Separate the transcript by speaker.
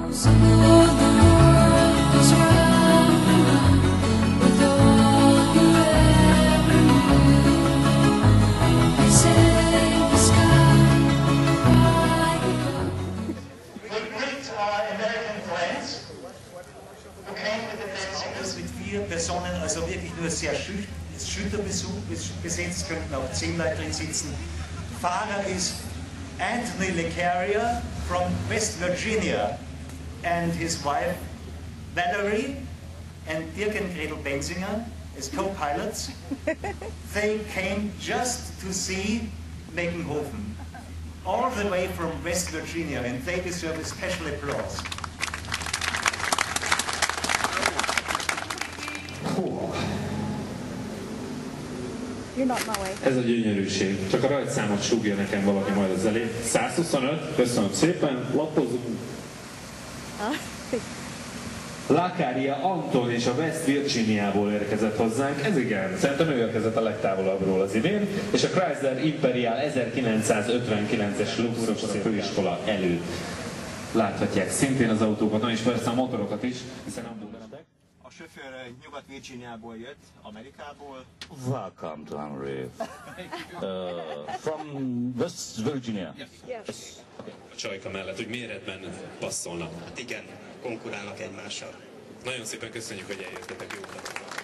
Speaker 1: Personen, also wirklich nur sehr schütter besetzt, könnten auch 10 Leute drin sitzen. Fahrer ist Anthony Lecaria from West Virginia and his wife Valerie and Dirk and Gretel Benzinger as co-pilots. They came just to see Megenhoffen, all the way from West Virginia, and they deserve a special applause.
Speaker 2: Ez a gyönyörűség. Csak a rajtszámot súgja nekem valaki majd az elé. 125, köszönöm szépen, lapozunk. Lacaria Anton és a West Virginiából érkezett hozzánk, ez igen, szerintem ő érkezett a legtávolabbról az idén, és a Chrysler Imperial 1959-es luxus főiskola előtt láthatják szintén az autókat, és persze a motorokat is, hiszen a
Speaker 3: sofőr Nyugat-Virginiából jött, Amerikából.
Speaker 4: Welcome to Hungary. From West Virginia.
Speaker 5: Yes. A csajka mellett, hogy méretben passzolnak.
Speaker 3: Hát igen, konkurálnak egymással.
Speaker 5: Nagyon szépen köszönjük, hogy eljöttetek, jó utat!